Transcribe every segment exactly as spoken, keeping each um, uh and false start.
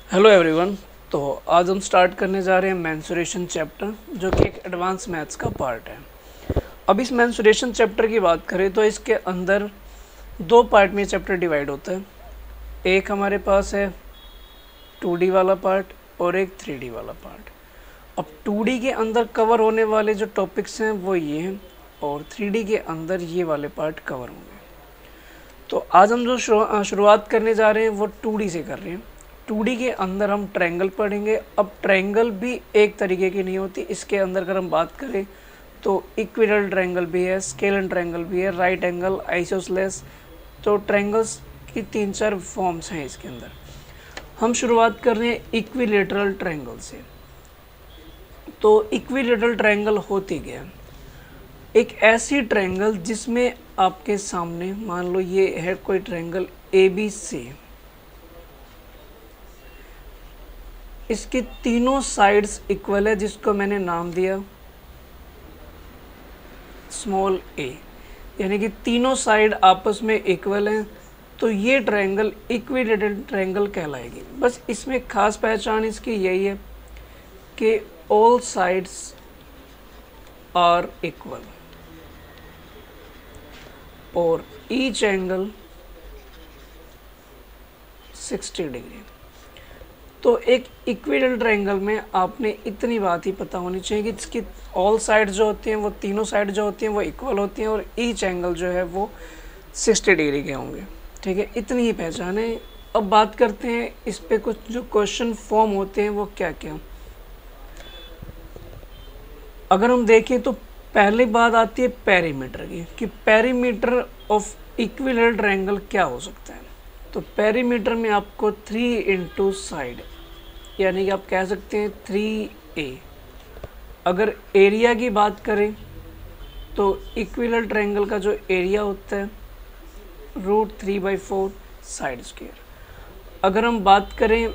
Hello everyone. तो आज हम स्टार्ट करने जा रहे हैं मेंसुरेशन चैप्टर, जो कि एक एडवांस मैथ्स का पार्ट है। अब इस मेंसुरेशन चैप्टर की बात करें तो इसके अंदर दो पार्ट में चैप्टर डिवाइड होता है। एक हमारे पास है टू डी वाला पार्ट और एक थ्री डी वाला पार्ट। अब टू डी के अंदर कवर होने वाले जो टॉपिक्स हैं वो ये हैं और थ्री डी के अंदर ये वाले पार्ट कवर होंगे। तो आज हम जो शुरुआत करने जा रहे हैं वो टू डी से कर रहे हैं। टू डी के अंदर हम ट्रायंगल पढ़ेंगे। अब ट्रायंगल भी एक तरीके की नहीं होती, इसके अंदर अगर हम बात करें तो इक्विलैटरल ट्रायंगल भी है, स्केलर ट्रायंगल भी है, राइट एंगल, आइसोसेलेस। तो ट्रायंगल्स की तीन चार फॉर्म्स हैं इसके अंदर। हम शुरुआत कर रहे हैं इक्विलैटरल ट्रायंगल से। तो इक्विलैटरल ट्रायंगल होती क्या है? एक ऐसी ट्रायंगल जिसमें आपके सामने मान लो ये है कोई ट्रायंगल ए बी सी, इसके तीनों साइड्स इक्वल है, जिसको मैंने नाम दिया स्मॉल ए, यानी कि तीनों साइड आपस में इक्वल हैं। तो ये ट्रायंगल इक्विलैटरल ट्रायंगल कहलाएगी। बस इसमें खास पहचान इसकी यही है कि ऑल साइड्स आर इक्वल और ईच एंगल सिक्सटी डिग्री। तो एक इक्विलैटरल ट्रायंगल में आपने इतनी बात ही पता होनी चाहिए कि इसकी ऑल साइड जो होती हैं वो तीनों साइड जो होती हैं वो इक्वल होती हैं और ईच एंगल जो है वो सिक्सटी डिग्री के होंगे। ठीक है, इतनी ही पहचान है। अब बात करते हैं इस पे कुछ जो क्वेश्चन फॉर्म होते हैं वो क्या क्या। अगर हम देखें तो पहली बात आती है पेरीमीटर की, कि पेरीमीटर ऑफ इक्विलैटरल ट्रायंगल क्या हो सकता है। तो पेरीमीटर में आपको थ्री इंटू साइड, यानी कि आप कह सकते हैं थ्री ए। अगर एरिया की बात करें तो इक्विलैटरल ट्रायंगल का जो एरिया होता है root three by four side square. अगर हम बात करें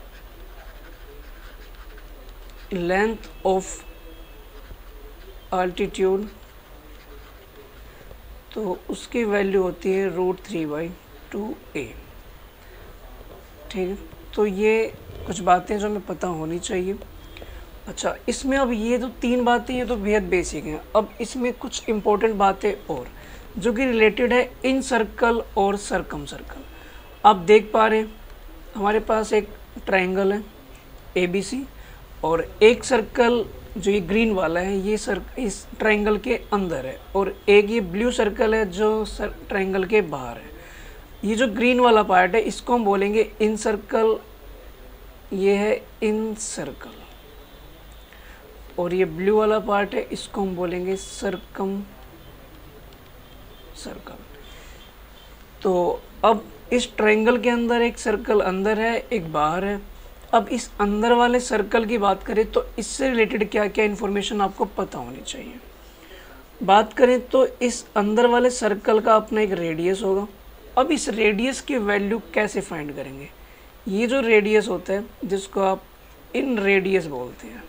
लेंथ ऑफ अल्टीट्यूड तो उसकी वैल्यू होती है root three by two a. ठीक है, तो ये कुछ बातें जो हमें पता होनी चाहिए। अच्छा, इसमें अब ये जो तीन बातें हैं तो बेहद बेसिक हैं। अब इसमें कुछ इम्पोर्टेंट बातें और जो कि रिलेटेड है इन सर्कल और सरकम सर्कल। आप देख पा रहे हैं हमारे पास एक ट्रायंगल है ए बी सी और एक सर्कल जो ये ग्रीन वाला है ये सर इस ट्रायंगल के अंदर है और एक ये ब्लू सर्कल है जो सर ट्रायंगल के बाहर है। ये जो ग्रीन वाला पार्ट है इसको हम बोलेंगे इन सर्कल, ये है इन सर्कल, और ये ब्लू वाला पार्ट है इसको हम बोलेंगे सरकम सर्कल। तो अब इस ट्रायंगल के अंदर एक सर्कल अंदर है एक बाहर है। अब इस अंदर वाले सर्कल की बात करें तो इससे रिलेटेड क्या क्या इन्फॉर्मेशन आपको पता होनी चाहिए। बात करें तो इस अंदर वाले सर्कल का अपना एक रेडियस होगा। अब इस रेडियस की वैल्यू कैसे फाइंड करेंगे? ये जो रेडियस होता है जिसको आप इन रेडियस बोलते हैं,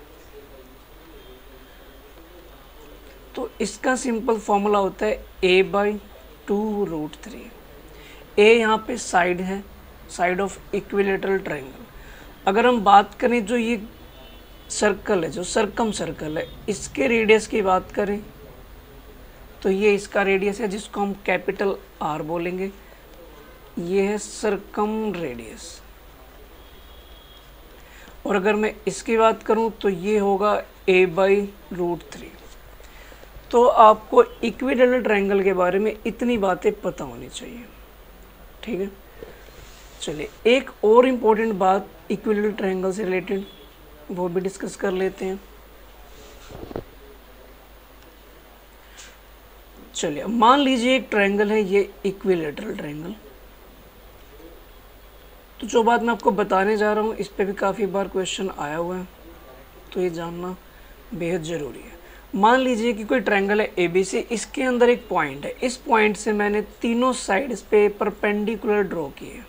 तो इसका सिंपल फॉर्मूला होता है a by two root three. A यहाँ पे साइड है, साइड ऑफ इक्विलैटरल ट्रायंगल। अगर हम बात करें जो ये सर्कल है जो सरकम सर्कल है इसके रेडियस की बात करें तो ये इसका रेडियस है जिसको हम कैपिटल आर बोलेंगे। ये है सरकम रेडियस। और अगर मैं इसकी बात करूं तो ये होगा ए बाई रूट थ्री। तो आपको इक्विलैटरल ट्रायंगल के बारे में इतनी बातें पता होनी चाहिए। ठीक है, चलिए एक और इम्पोर्टेंट बात इक्विलैटरल ट्रायंगल से रिलेटेड वो भी डिस्कस कर लेते हैं। चलिए मान लीजिए एक ट्रायंगल है ये इक्विलैटरल ट्रायंगल। तो जो बात मैं आपको बताने जा रहा हूँ इस पे भी काफ़ी बार क्वेश्चन आया हुआ है, तो ये जानना बेहद ज़रूरी है। मान लीजिए कि कोई ट्रायंगल है ए बी सी, इसके अंदर एक पॉइंट है। इस पॉइंट से मैंने तीनों साइड्स पे परपेंडिकुलर ड्रॉ किए।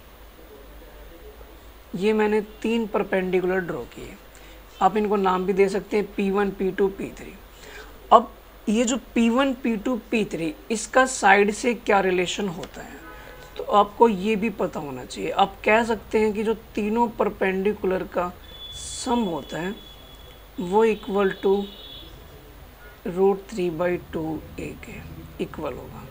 ये मैंने तीन परपेंडिकुलर ड्रॉ किए। आप इनको नाम भी दे सकते हैं P one, P two, P three. अब ये जो P one, P two, P three इसका साइड से क्या रिलेशन होता है? तो आपको ये भी पता होना चाहिए। आप कह सकते हैं कि जो तीनों परपेंडिकुलर का सम होता है वो equal to root three by two a के इक्वल होगा।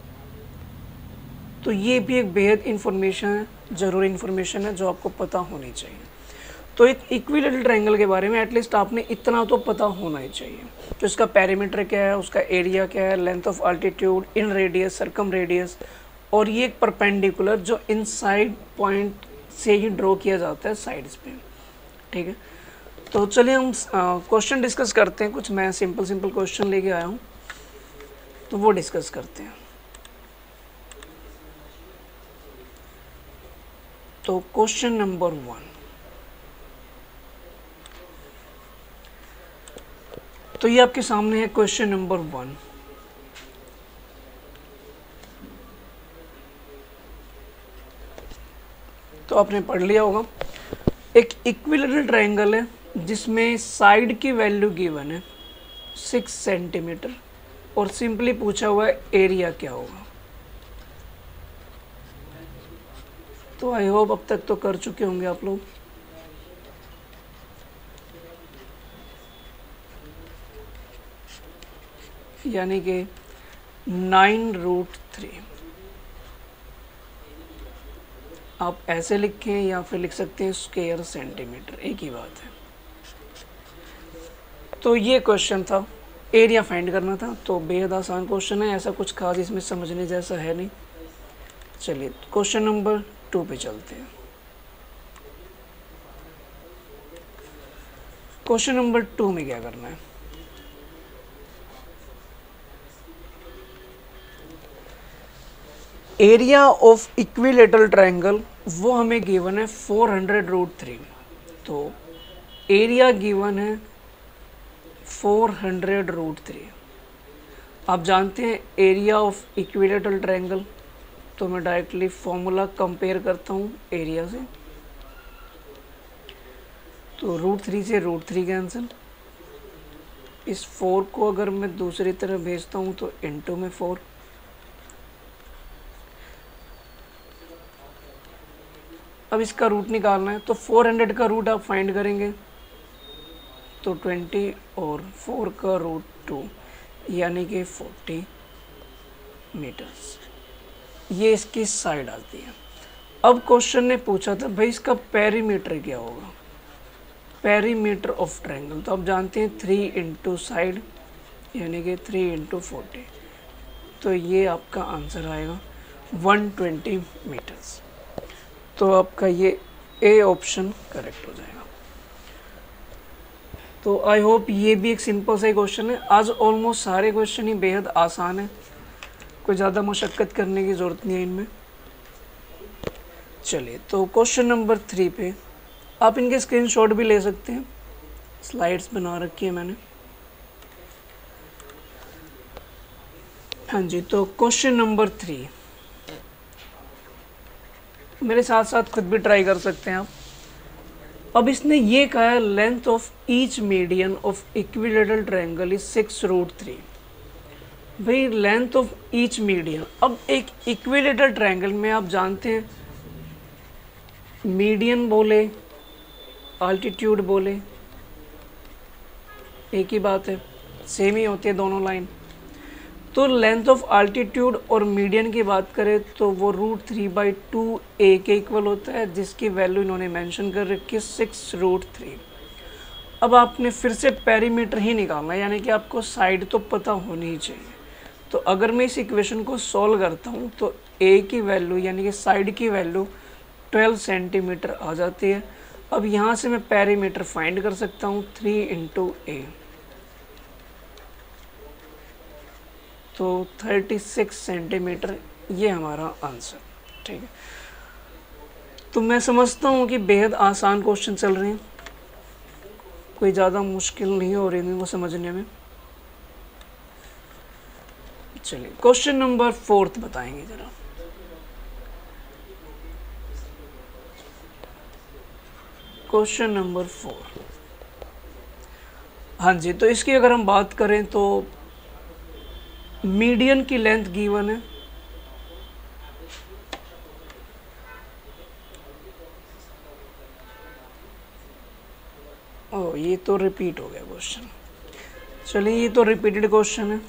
तो ये भी एक बेहद इंफॉर्मेशन है, ज़रूरी इंफॉर्मेशन है जो आपको पता होनी चाहिए। तो एक इक्विलेटरल ट्रायंगल के बारे में एटलीस्ट आपने इतना तो पता होना ही चाहिए। तो इसका पेरीमीटर क्या है, उसका एरिया क्या है, length of altitude, in radius, circum radius, और ये एक परपेंडिकुलर जो इनसाइड पॉइंट से ही ड्रॉ किया जाता है साइड्स पे। ठीक है, तो चलिए हम क्वेश्चन डिस्कस करते हैं। कुछ मैं सिंपल सिंपल क्वेश्चन लेके आया हूँ, तो वो डिस्कस करते हैं। तो क्वेश्चन नंबर वन, तो ये आपके सामने है क्वेश्चन नंबर वन। तो आपने पढ़ लिया होगा, एक इक्विलेटरल ट्रायंगल है जिसमें साइड की वैल्यू गिवन है सिक्स सेंटीमीटर और सिंपली पूछा हुआ है एरिया क्या होगा। तो आई होप अब तक तो कर चुके होंगे आप लोग। यानी कि नाइन रूट थ्री आप ऐसे लिखें या फिर लिख सकते हैं स्क्वायर सेंटीमीटर, एक ही बात है। तो ये क्वेश्चन था, एरिया फाइंड करना था। तो बेहद आसान क्वेश्चन है, ऐसा कुछ खास इसमें समझने जैसा है नहीं। चलिए क्वेश्चन नंबर टू पे चलते हैं। क्वेश्चन नंबर टू में क्या करना है, एरिया ऑफ इक्विलेटरल ट्रायंगल वो हमें गिवन है फोर हंड्रेड रूट थ्री। तो एरिया गिवन है फोर हंड्रेड रूट थ्री। आप जानते हैं एरिया ऑफ इक्विलेटरल ट्रायंगल, तो मैं डायरेक्टली फॉर्मूला कंपेयर करता हूँ एरिया से। तो रूट थ्री से रूट थ्री कैंसिल, इस फोर को अगर मैं दूसरी तरफ भेजता हूँ तो इनटू में फोर, अब इसका रूट निकालना है। तो फोर हंड्रेड का रूट आप फाइंड करेंगे तो ट्वेंटी और फोर का रूट टू यानी कि फोर्टी मीटर्स, ये इसकी साइड आती है। अब क्वेश्चन ने पूछा था भाई इसका पेरीमीटर क्या होगा, पेरीमीटर ऑफ ट्रायंगल। तो आप जानते हैं थ्री इंटू साइड यानी कि थ्री इंटू फोर्टी, तो ये आपका आंसर आएगा वन ट्वेंटी मीटर्स। तो आपका ये ए ऑप्शन करेक्ट हो जाएगा। तो आई होप ये भी एक सिंपल सा क्वेश्चन है। आज ऑलमोस्ट सारे क्वेश्चन ही बेहद आसान है, कोई ज़्यादा मशक्क़त करने की ज़रूरत नहीं है इनमें। चलिए तो क्वेश्चन नंबर थ्री पे आप इनके स्क्रीनशॉट भी ले सकते हैं, स्लाइड्स बना रखी है मैंने। हाँ जी, तो क्वेश्चन नंबर थ्री मेरे साथ साथ खुद भी ट्राई कर सकते हैं आप। अब इसने ये कहा है length of each median of equilateral triangle is six root three. भाई लेंथ ऑफ ईच मीडियन, अब एक इक्विलेटरल ट्रायंगल में आप जानते हैं मीडियन बोले अल्टीट्यूड बोले एक ही बात है, सेम ही होती है दोनों लाइन। तो लेंथ ऑफ अल्टीट्यूड और मीडियन की बात करें तो वो root three by two a के इक्वल होता है, जिसकी वैल्यू इन्होंने मेंशन कर रखी है सिक्स रूट थ्री। अब आपने फिर से पेरीमीटर ही निकालना है, यानी कि आपको साइड तो पता होनी ही चाहिए। तो अगर मैं इस इक्वेशन को सॉल्व करता हूँ तो ए की वैल्यू यानी कि साइड की वैल्यू ट्वेल्व सेंटीमीटर आ जाती है। अब यहाँ से मैं पेरीमीटर फाइंड कर सकता हूँ थ्री इंटू ए, तो थर्टी सिक्स सेंटीमीटर ये हमारा आंसर। ठीक है, तो मैं समझता हूँ कि बेहद आसान क्वेश्चन चल रहे हैं, कोई ज़्यादा मुश्किल नहीं हो रही इनको समझने में। चलिए क्वेश्चन नंबर फोर्थ बताएंगे ज़रा। क्वेश्चन नंबर फोर, हाँ जी, तो इसकी अगर हम बात करें तो मीडियन की लेंथ गिवन है ओ ये तो रिपीट हो गया क्वेश्चन। चलिए ये तो रिपीटेड क्वेश्चन है,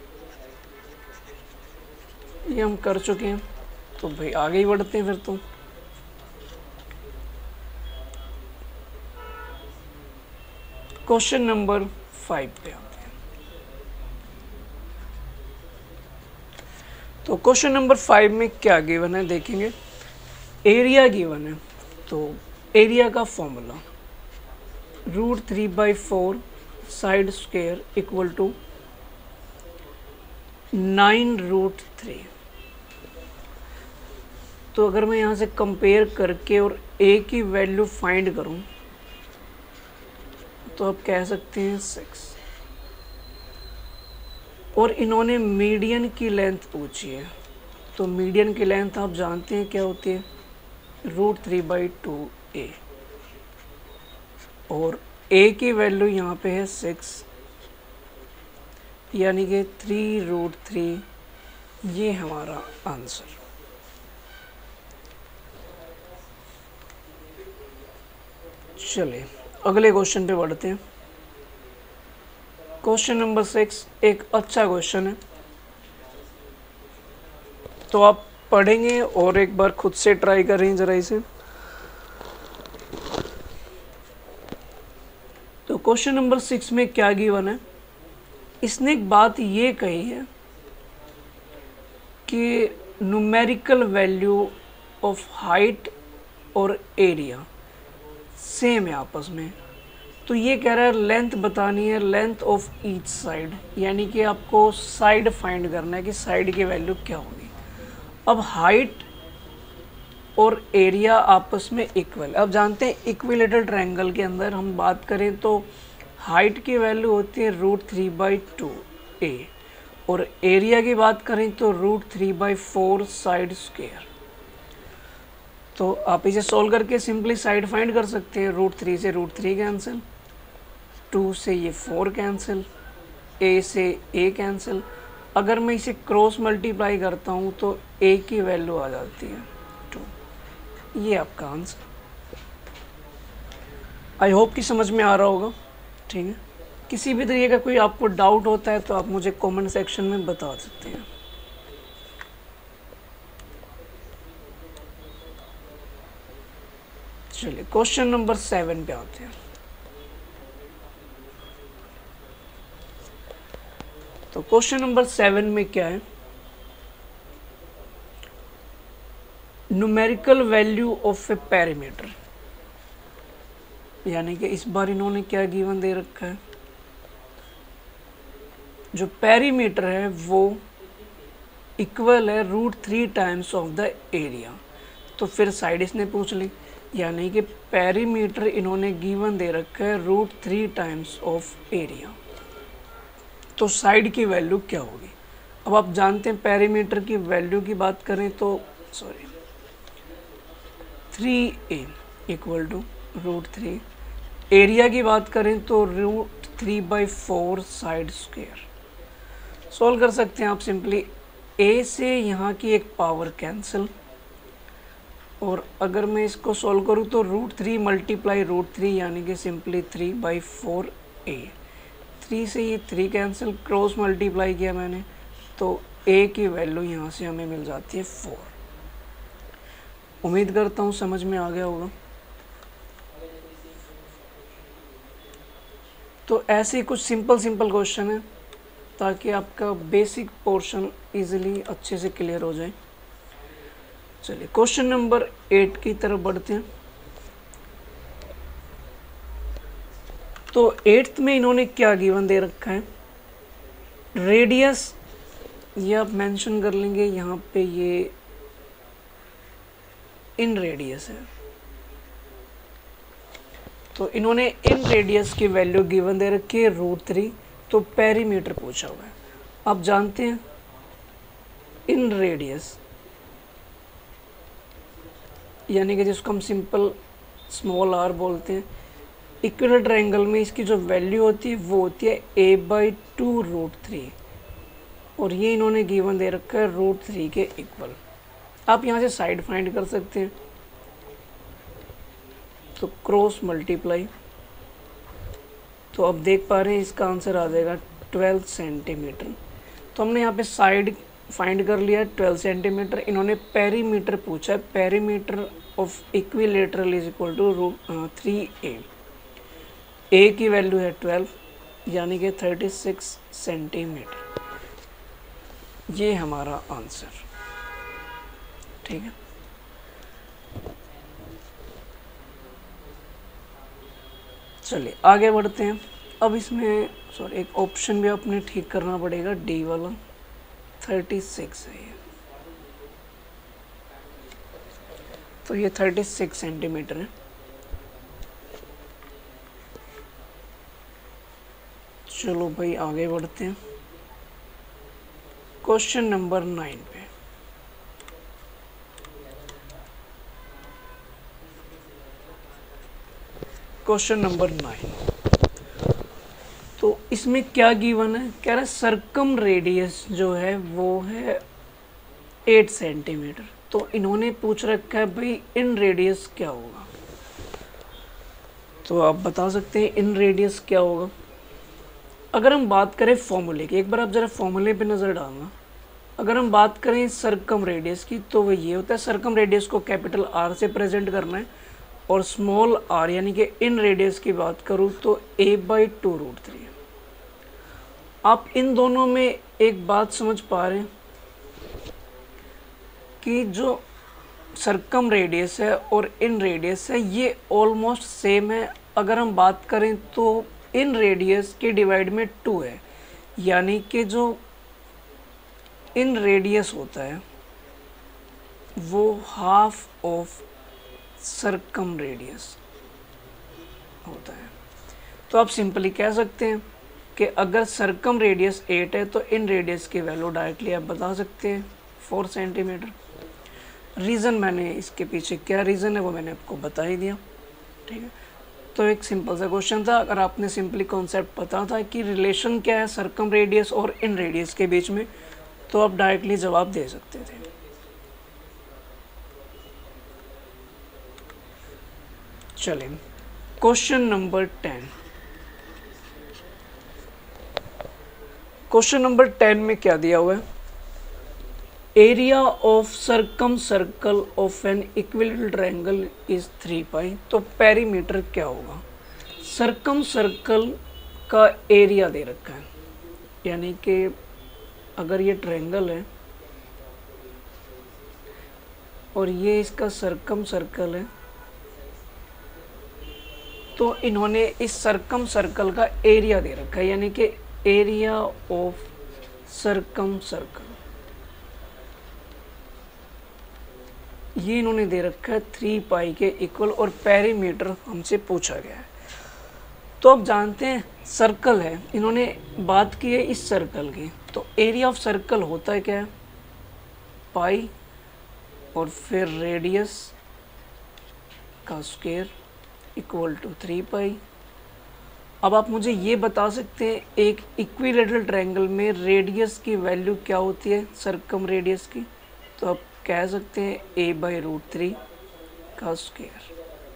ये हम कर चुके हैं, तो भाई आगे ही बढ़ते हैं फिर। तो क्वेश्चन नंबर फाइव पे आते हैं। तो क्वेश्चन नंबर फाइव में क्या गिवन है देखेंगे। एरिया गिवन है, तो एरिया का formula root three by four side square equal to nine root three. तो अगर मैं यहाँ से कंपेयर करके और ए की वैल्यू फाइंड करूँ तो आप कह सकते हैं सिक्स। और इन्होंने मीडियन की लेंथ पूछी है, तो मीडियन की लेंथ आप जानते हैं क्या होती है, root three by two a. और ए की वैल्यू यहाँ पे है सिक्स, यानी कि थ्री रूट थ्री, ये हमारा आंसर। चलिए अगले क्वेश्चन पे बढ़ते हैं। क्वेश्चन नंबर सिक्स एक अच्छा क्वेश्चन है, तो आप पढ़ेंगे और एक बार खुद से ट्राई करें जरा इसे। तो क्वेश्चन नंबर सिक्स में क्या गिवन है, इसने एक बात ये कही है कि न्यूमेरिकल वैल्यू ऑफ हाइट और एरिया सेम है आपस में। तो ये कह रहा है लेंथ बतानी है, लेंथ ऑफ ईच साइड, यानी कि आपको साइड फाइंड करना है कि साइड की वैल्यू क्या होगी। अब हाइट और एरिया आपस में इक्वल। अब जानते हैं इक्विलेटरल ट्रायंगल के अंदर हम बात करें तो हाइट की वैल्यू होती है root three by two a, और एरिया की बात करें तो root three by four side square. तो आप इसे सॉल्व करके सिंपली साइड फाइंड कर सकते हैं। रूट थ्री से रूट थ्री कैंसिल, टू से ये फोर कैंसिल, ए से ए कैंसिल। अगर मैं इसे क्रॉस मल्टीप्लाई करता हूँ तो ए की वैल्यू आ जाती है टू। ये आपका आंसर। आई होप कि समझ में आ रहा होगा, ठीक है। किसी भी तरीके का कोई आपको डाउट होता है तो आप मुझे कमेंट सेक्शन में बता सकते हैं। चलिए क्वेश्चन नंबर सेवन पे आते हैं। तो क्वेश्चन नंबर सेवन में क्या है, numerical value of a perimeter, यानी कि इस बार इन्होंने क्या गिवन दे रखा है, जो पेरीमीटर है वो इक्वल है root three times of the area. तो फिर साइड इसने पूछ ली, यानी कि पेरीमीटर इन्होंने गिवन दे रखा है root three times of area. तो साइड की वैल्यू क्या होगी। अब आप जानते हैं पेरीमीटर की वैल्यू की बात करें तो sorry three a equal to root three, area की बात करें तो root three by four side square. Solve कर सकते हैं आप सिंपली, ए से यहाँ की एक पावर कैंसिल, और अगर मैं इसको सॉल्व करूँ तो root three multiply root three, यानी कि simply three by four a. Three से ये थ्री कैंसिल, क्रॉस मल्टीप्लाई किया मैंने तो ए की वैल्यू यहाँ से हमें मिल जाती है फोर। उम्मीद करता हूँ समझ में आ गया होगा। तो ऐसे ही कुछ सिंपल सिंपल क्वेश्चन है ताकि आपका बेसिक पोर्शन इजीली अच्छे से क्लियर हो जाए। चलिए क्वेश्चन नंबर एट की तरफ बढ़ते हैं। तो एट्थ में इन्होंने क्या गिवन दे रखा है, रेडियस, ये आप मेंशन कर लेंगे यहाँ पे, ये इन रेडियस है। तो इन्होंने इन रेडियस की वैल्यू गिवन दे रखी है रूट थ्री, तो पेरीमीटर पूछा हुआ है। आप जानते हैं इन रेडियस यानी कि जिसको हम सिंपल स्मॉल आर बोलते हैं, इक्विलेटरल ट्रायंगल में इसकी जो वैल्यू होती है वो होती है a by two root three, और ये इन्होंने गिवन दे रखा है रूट थ्री के इक्वल। आप यहाँ से साइड फाइंड कर सकते हैं, तो क्रॉस मल्टीप्लाई तो अब देख पा रहे हैं इसका आंसर आ जाएगा ट्वेल्व सेंटीमीटर। तो हमने यहाँ पे साइड फाइंड कर लिया ट्वेल्व सेंटीमीटर। इन्होंने पेरीमीटर पूछा है, perimeter of equilateral is equal to root three a. A की वैल्यू है ट्वेल्व यानी कि थर्टी सिक्स सेंटीमीटर। ये हमारा आंसर, ठीक है। चलिए आगे बढ़ते हैं। अब इसमें सॉरी एक ऑप्शन भी अपने ठीक करना पड़ेगा, डी वाला थर्टी सिक्स है ये, तो ये थर्टी सिक्स सेंटीमीटर है। चलो भाई आगे बढ़ते हैं क्वेश्चन नंबर नाइन पे। क्वेश्चन नंबर नाइन, तो इसमें क्या गिवन है, कह रहा है सरकम रेडियस जो है वो है एट सेंटीमीटर। तो इन्होंने पूछ रखा है भाई इन रेडियस क्या होगा। तो आप बता सकते हैं इन रेडियस क्या होगा। अगर हम बात करें फॉर्मूले की, एक बार आप जरा फॉर्मूले पे नज़र डालना। अगर हम बात करें सरकम रेडियस की तो वो ये होता है, सरकम रेडियस को कैपिटल आर से प्रेजेंट करना है और स्मॉल आर यानी कि इन रेडियस की बात करूँ तो a by two root three है। आप इन दोनों में एक बात समझ पा रहे हैं कि जो सरकम रेडियस है और इन रेडियस है ये ऑलमोस्ट सेम है। अगर हम बात करें तो इन रेडियस के डिवाइड में टू है, यानी कि जो इन रेडियस होता है वो हाफ ऑफ सरकम रेडियस होता है। तो आप सिंपली कह सकते हैं कि अगर सरकम रेडियस एट है तो इन रेडियस की वैल्यू डायरेक्टली आप बता सकते हैं फोर सेंटीमीटर। रीज़न मैंने इसके पीछे क्या रीज़न है वो मैंने आपको बता ही दिया, ठीक है। तो एक सिंपल सा क्वेश्चन था। अगर आपने सिंपली कॉन्सेप्ट पता था कि रिलेशन क्या है सरकम रेडियस और इन रेडियस के बीच में, तो आप डायरेक्टली जवाब दे सकते थे। चलिए question number ten. Question number ten में क्या दिया हुआ है, area of circum circle of an equilateral triangle is three pi. तो पेरीमीटर क्या होगा, सरकम सर्कल का एरिया दे रखा है, यानी कि अगर ये ट्रायंगल है और ये इसका सरकम सर्कल है तो इन्होंने इस सरकम सर्कल का एरिया दे रखा है, यानी कि एरिया ऑफ सरकम सर्कल ये इन्होंने दे रखा है थ्री पाई के इक्वल और पेरीमीटर हमसे पूछा गया है। तो आप जानते हैं सर्कल है, इन्होंने बात की है इस सर्कल की, तो एरिया ऑफ सर्कल होता है क्या है पाई और फिर रेडियस का square equal to three pi. अब आप मुझे ये बता सकते हैं एक इक्विलेटरल ट्रायंगल में रेडियस की वैल्यू क्या होती है सरकम रेडियस की, तो आप कह सकते हैं ए बाई रूट थ्री का स्क्वायर।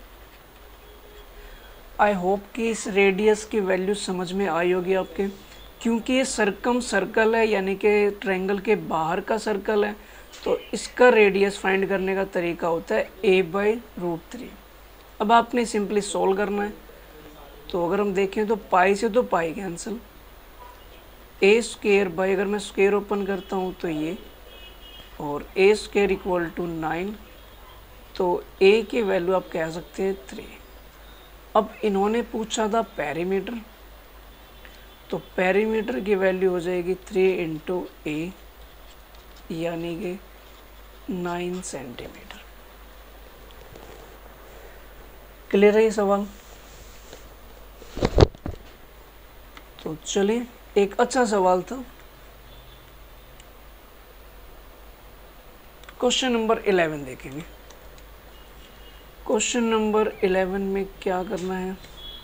आई होप कि इस रेडियस की वैल्यू समझ में आई होगी आपके, क्योंकि ये सरकम सर्कल है यानी कि ट्रायंगल के बाहर का सर्कल है, तो इसका रेडियस फाइंड करने का तरीका होता है ए बाई रूट थ्री। अब आपने सिंपली सोल्व करना है। तो अगर हम देखें तो पाई से तो pi cancel, a square by अगर मैं स्क्वायर ओपन करता हूँ तो ये, और a square equal to nine, तो ए की वैल्यू आप कह सकते हैं थ्री। अब इन्होंने पूछा था पेरीमीटर, तो पेरीमीटर की वैल्यू हो जाएगी थ्री इंटू ए यानी कि नाइन सेंटीमीटर। क्लियर है ये सवाल। तो चलिए एक अच्छा सवाल था। क्वेश्चन नंबर इलेवन देखेंगे। क्वेश्चन नंबर इलेवन में क्या करना है,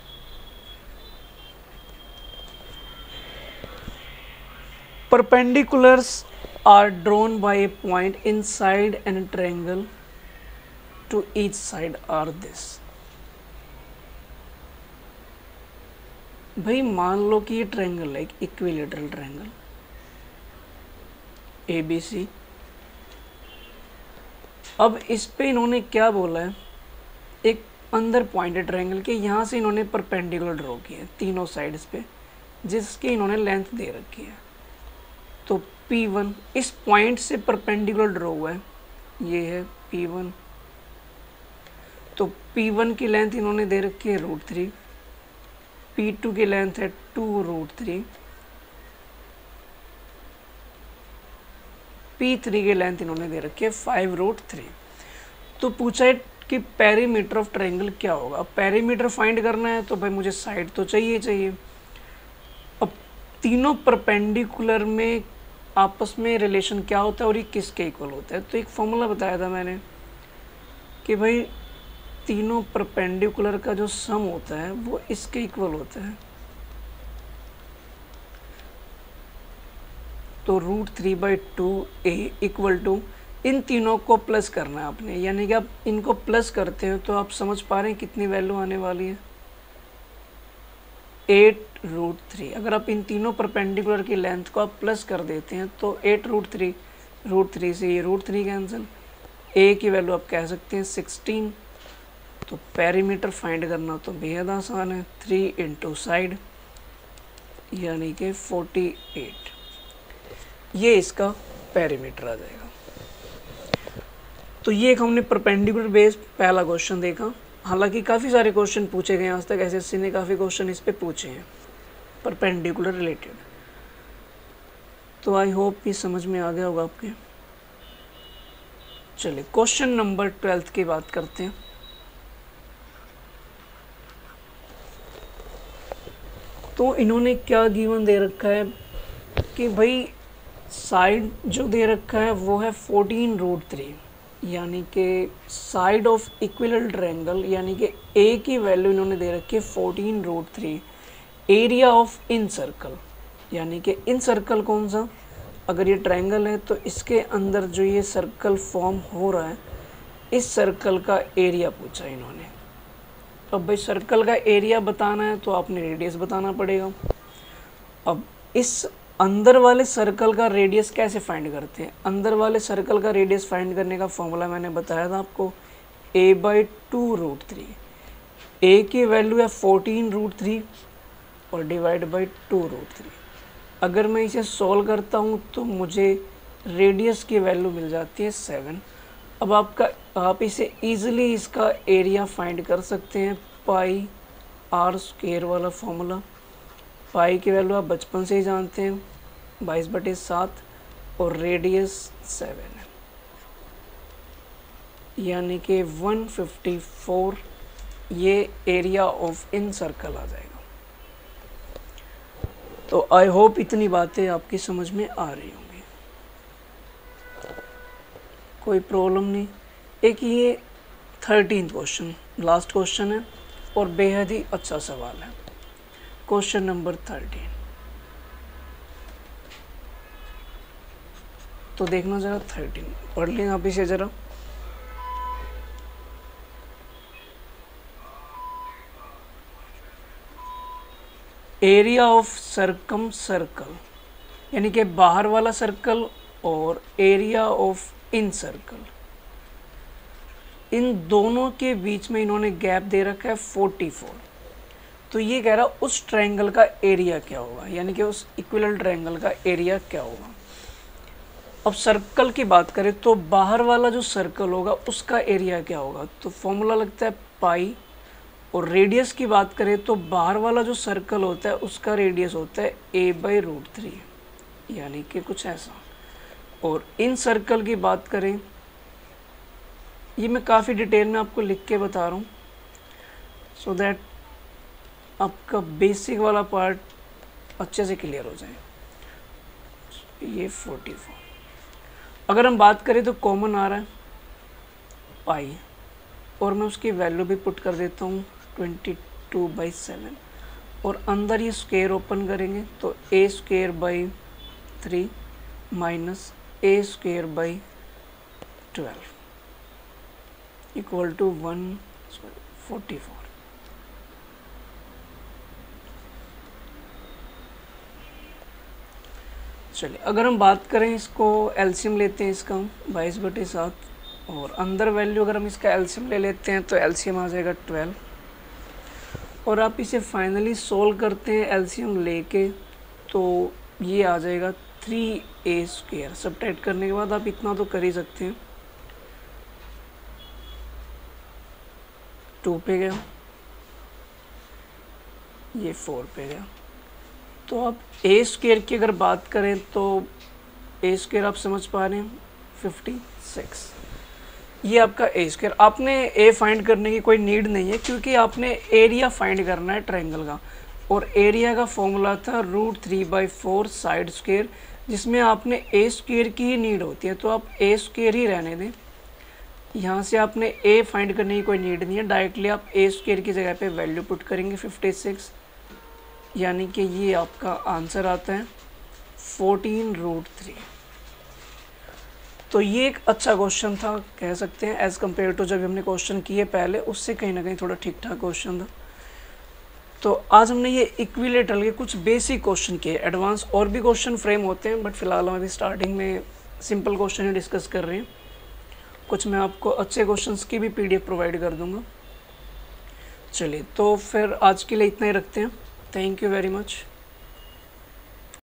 perpendiculars are drawn by a point inside an triangle to each side are this। भाई मान लो कि ये ट्रायंगल है, एक equilateral triangle A B C. अब इस पे इन्होंने क्या बोला है, एक अंदर पॉइंटेड ट्रायंगल के यहाँ से इन्होंने परपेंडिकुलर ड्रॉ किया है तीनों साइड्स पे, जिसकी इन्होंने लेंथ दे रखी है। तो पी वन इस पॉइंट से परपेंडिकुलर ड्रॉ हुआ है, ये है पी वन। तो पी वन की लेंथ इन्होंने दे रखी है रूट थ्री, पी टू की लेंथ है two root three, P three की लेंथ इन्होंने दे रखी है फाइव रूट थ्री। तो पूछा है कि पेरीमीटर ऑफ ट्रायंगल क्या होगा। अब पेरीमीटर फाइंड करना है तो भाई मुझे साइड तो चाहिए चाहिए। अब तीनों परपेंडिकुलर में आपस में रिलेशन क्या होता है और ये किसके इक्वल होता है। तो एक फॉर्मूला बताया था मैंने कि भाई तीनों परपेंडिकुलर का जो सम होता है वो इसके इक्वल होता है। तो root three by two a equal to, इन तीनों को प्लस करना है आपने, यानी कि आप इनको प्लस करते हो तो आप समझ पा रहे हैं कितनी वैल्यू आने वाली है, एट रूट थ्री। अगर आप इन तीनों परपेंडिकुलर की लेंथ को आप प्लस कर देते हैं तो eight root three, root three से ये रूट थ्री कैंसिल, ए की वैल्यू आप कह सकते हैं सिक्सटीन। तो पेरीमीटर फाइंड करना तो बेहद आसान है, थ्री इंटू साइड यानी कि फोर्टी एट, ये इसका पेरीमीटर आ जाएगा। तो ये एक हमने परपेंडिकुलर बेस पहला क्वेश्चन देखा। हालांकि काफ़ी सारे क्वेश्चन पूछे गए आज तक, एसएससी ने काफ़ी क्वेश्चन इस पे पूछे हैं परपेंडिकुलर रिलेटेड। तो आई होप ये समझ में आ गया होगा आपके। चलिए क्वेश्चन नंबर ट्वेल्थ की बात करते हैं। तो इन्होंने क्या गिवन दे रखा है कि भाई साइड जो दे रखा है वो है फोर्टीन रूट थ्री, यानी कि साइड ऑफ इक्विलेटरल ट्रायंगल, यानी कि ए की वैल्यू इन्होंने दे रखी है fourteen root three. Area of incircle, यानी कि इन सर्कल कौन सा, अगर ये ट्रायंगल है तो इसके अंदर जो ये सर्कल फॉर्म हो रहा है, इस सर्कल का एरिया पूछा इन्होंने। अब भाई सर्कल का एरिया बताना है तो आपने रेडियस बताना पड़ेगा। अब इस अंदर वाले सर्कल का रेडियस कैसे फाइंड करते हैं, अंदर वाले सर्कल का रेडियस फाइंड करने का फॉर्मूला मैंने बताया था आपको, a by two root three. A की वैल्यू है फोर्टीन रूट थ्री और divide by two root three. अगर मैं इसे सॉल्व करता हूँ तो मुझे रेडियस की वैल्यू मिल जाती है सेवन। अब आपका आप इसे ईजिली इसका एरिया फाइंड कर सकते हैं, पाई आर स्क्वायर वाला फॉर्मूला। पाई की वैल्यू आप बचपन से ही जानते हैं, बाईस बटे सात, और रेडियस सेवन है, यानी कि वन फिफ्टी फोर ये एरिया ऑफ इन सर्कल आ जाएगा। तो आई होप इतनी बातें आपकी समझ में आ रही होंगी, कोई प्रॉब्लम नहीं। एक ये थर्टीन क्वेश्चन लास्ट क्वेश्चन है और बेहद ही अच्छा सवाल है, क्वेश्चन नंबर थर्टीन। तो देखना जरा थर्टीन, पढ़ लें आप इसे जरा। एरिया ऑफ सरकम सर्कल, यानी कि बाहर वाला सर्कल, और एरिया ऑफ इन सर्कल, इन दोनों के बीच में इन्होंने गैप दे रखा है फोर्टी फोर। तो ये कह रहा उस ट्रायंगल का एरिया क्या होगा, यानी कि उस इक्विलेटरल ट्रायंगल का एरिया क्या होगा। अब सर्कल की बात करें तो बाहर वाला जो सर्कल होगा उसका एरिया क्या होगा, तो फॉर्मूला लगता है पाई। और रेडियस की बात करें तो बाहर वाला जो सर्कल होता है उसका रेडियस होता है ए बाई रूट थ्री, यानी कि कुछ ऐसा। और इन सर्कल की बात करें, ये मैं काफ़ी डिटेल में आपको लिख के बता रहा हूँ सो दैट आपका बेसिक वाला पार्ट अच्छे से क्लियर हो जाए। ये फोर्टी फोर, अगर हम बात करें तो कॉमन आ रहा है पाई, और मैं उसकी वैल्यू भी पुट कर देता हूँ ट्वेंटी टू बाई सेवन, और अंदर ये स्क्वायर ओपन करेंगे तो a square by three minus a square by twelve equal to one forty four. चलिए अगर हम बात करें, इसको एलसीएम लेते हैं इसका हम बाईस बटे सात, और अंदर वैल्यू अगर हम इसका एलसीएम ले लेते हैं तो एलसीएम आ जाएगा ट्वेल्व, और आप इसे फाइनली सोल्व करते हैं एलसीएम लेके तो ये आ जाएगा थ्री ए स्क्वेयर। सब्ट्रैक्ट करने के बाद आप इतना तो कर ही सकते हैं, टू पे गया, ये फोर पे गया। तो अब ए स्क्वेयर की अगर बात करें तो ए स्क्वेयर आप समझ पा रहे हैं फिफ्टी सिक्स, ये आपका ए स्क्वेयर। आपने ए फाइंड करने की कोई नीड नहीं है क्योंकि आपने एरिया फाइंड करना है ट्रायंगल का, और एरिया का फॉर्मूला था root three by four side square, जिसमें आपने ए स्क्वेयर की ही नीड होती है, तो आप ए स्क्वेयर ही रहने दें। यहाँ से आपने ए फाइंड करने की कोई नीड नहीं है, डायरेक्टली आप ए स्क्वेयर की जगह पे वैल्यू पुट करेंगे फिफ्टी सिक्स, यानी कि ये आपका आंसर आता है फोर्टीन रूट थ्री। तो ये एक अच्छा क्वेश्चन था कह सकते हैं, एज़ कम्पेयर टू जब हमने क्वेश्चन किए पहले, उससे कहीं ना कहीं थोड़ा ठीक ठाक क्वेश्चन था। तो आज हमने ये इक्विलेटरल के कुछ बेसिक क्वेश्चन किए, एडवांस और भी क्वेश्चन फ्रेम होते हैं, बट फिलहाल हम अभी स्टार्टिंग में सिंपल क्वेश्चन ही डिस्कस कर रहे हैं। कुछ मैं आपको अच्छे क्वेश्चंस की भी पीडीएफ प्रोवाइड कर दूंगा। चलिए तो फिर आज के लिए इतना ही रखते हैं। Thank you very much.